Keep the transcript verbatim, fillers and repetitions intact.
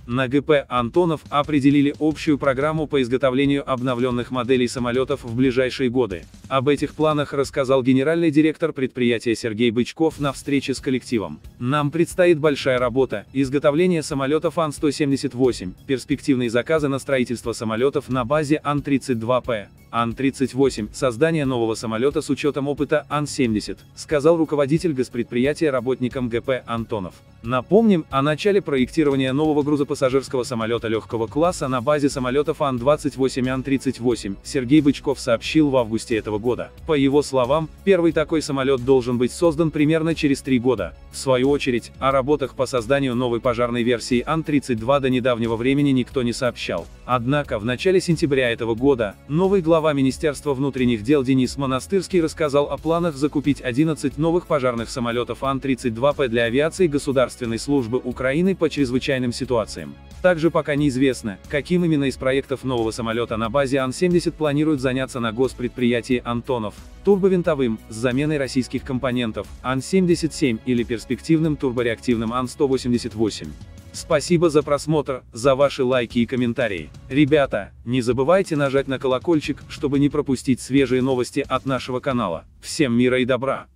На ГП «Антонов» определили общую программу по изготовлению обновленных моделей самолетов в ближайшие годы. Об этих планах рассказал генеральный директор предприятия Сергей Бычков на встрече с коллективом. «Нам предстоит большая работа, изготовление самолетов Ан сто семьдесят восемь, перспективные заказы на строительство самолетов на базе Ан тридцать два П, Ан тридцать восемь, создание нового самолета с учетом опыта Ан семьдесят», сказал руководитель госпредприятия работникам ГП «Антонов». Напомним, о начале проектирования нового грузопассажирского самолета легкого класса на базе самолетов Ан двадцать восемь и Ан тридцать восемь Сергей Бычков сообщил в августе этого года. По его словам, первый такой самолет должен быть создан примерно через три года. В свою очередь, о работах по созданию новой пожарной версии Ан тридцать два до недавнего времени никто не сообщал. Однако, в начале сентября этого года, новый глава Министерства внутренних дел Денис Монастырский рассказал о планах закупить одиннадцать новых пожарных самолетов Ан тридцать два П для авиации Государственной службы Украины по чрезвычайным ситуациям. Также пока неизвестно, каким именно из проектов нового самолета на базе Ан семьдесят планируют заняться на госпредприятии «Антонов» – турбовинтовым, с заменой российских компонентов, Ан семьдесят семь или перспективным турбореактивным Ан сто восемьдесят восемь. Спасибо за просмотр, за ваши лайки и комментарии. Ребята, не забывайте нажать на колокольчик, чтобы не пропустить свежие новости от нашего канала. Всем мира и добра!